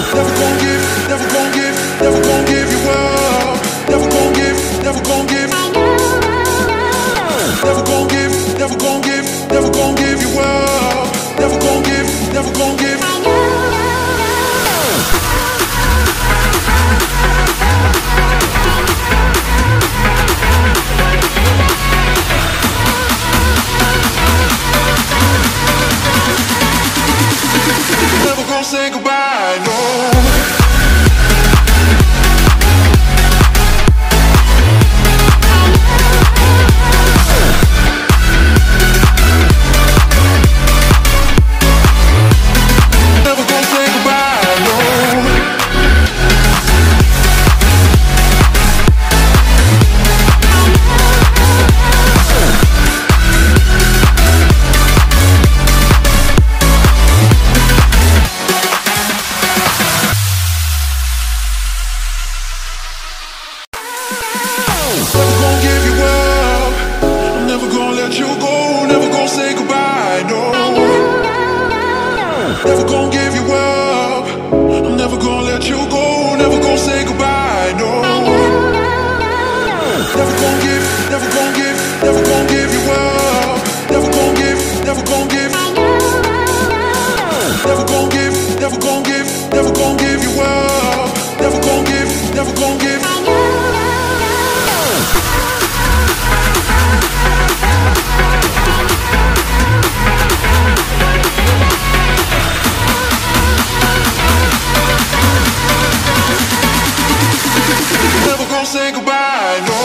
Never gon' give, never gon' give, never gon' give you up. Never gon' give, never gon' give. Never gon' give, never gon' give, never gon' give you up. Never gon' give, never gon' give. Never gonna say goodbye, no. Never gonna give you up. I'm never gonna let you go. Never gonna say goodbye, no. Never gonna give, never gonna give, never gonna give you up. Never gonna give, never gonna give. Never gonna give, never gonna give, never gonna give you up. Never gonna give, never gonna give. Never gonna say goodbye, no.